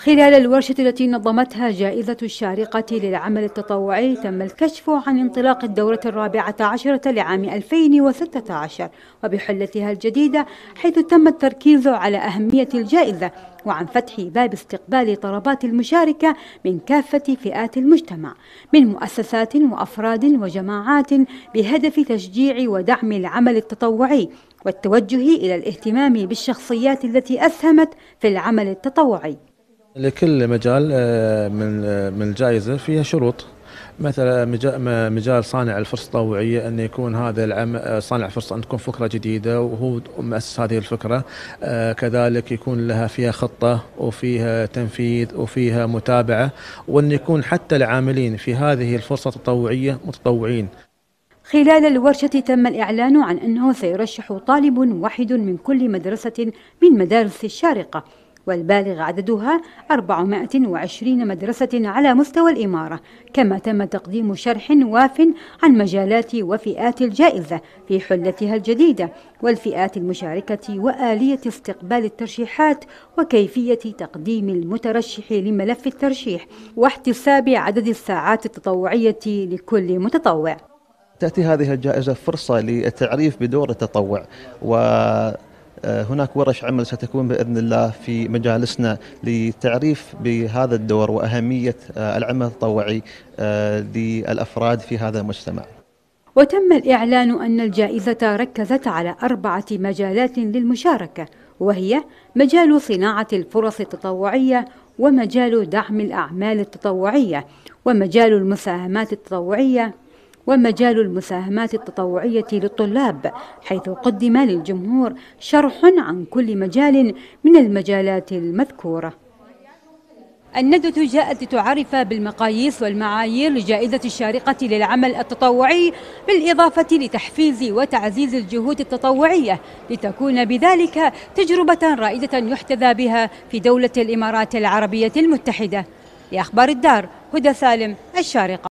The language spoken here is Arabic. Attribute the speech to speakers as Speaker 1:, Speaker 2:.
Speaker 1: خلال الورشة التي نظمتها جائزة الشارقة للعمل التطوعي تم الكشف عن انطلاق الدورة الرابعة عشرة لعام 2016 وبحلتها الجديدة، حيث تم التركيز على أهمية الجائزة وعن فتح باب استقبال طلبات المشاركة من كافة فئات المجتمع من مؤسسات وأفراد وجماعات بهدف تشجيع ودعم العمل التطوعي والتوجه إلى الاهتمام بالشخصيات التي أسهمت في العمل التطوعي.
Speaker 2: لكل مجال من الجائزة فيها شروط. مثلا مجال صانع الفرصة التطوعية أن يكون هذا العمل صانع فرصة، أن تكون فكرة جديدة وهو مؤسس هذه الفكرة. كذلك يكون لها فيها خطة وفيها تنفيذ وفيها متابعة، وأن يكون حتى العاملين في هذه الفرصة التطوعية متطوعين.
Speaker 1: خلال الورشة تم الإعلان عن أنه سيرشح طالب واحد من كل مدرسة من مدارس الشارقة، والبالغ عددها 420 مدرسة على مستوى الإمارة. كما تم تقديم شرح واف عن مجالات وفئات الجائزة في حلتها الجديدة والفئات المشاركة وآلية استقبال الترشيحات وكيفية تقديم المترشح لملف الترشيح واحتساب عدد الساعات التطوعية لكل متطوع.
Speaker 3: تأتي هذه الجائزة فرصة للتعريف بدور التطوع، وهناك ورش عمل ستكون بإذن الله في مجالسنا للتعريف بهذا الدور وأهمية العمل التطوعي للأفراد في هذا المجتمع.
Speaker 1: وتم الإعلان أن الجائزة ركزت على 4 مجالات للمشاركة، وهي مجال صناعة الفرص التطوعية، ومجال دعم الأعمال التطوعية، ومجال المساهمات التطوعية للطلاب، حيث قدم للجمهور شرح عن كل مجال من المجالات المذكورة. الندوة جاءت لتعرف بالمقاييس والمعايير لجائزة الشارقة للعمل التطوعي، بالإضافة لتحفيز وتعزيز الجهود التطوعية، لتكون بذلك تجربة رائدة يحتذى بها في دولة الإمارات العربية المتحدة. لأخبار الدار، هدى سالم، الشارقة.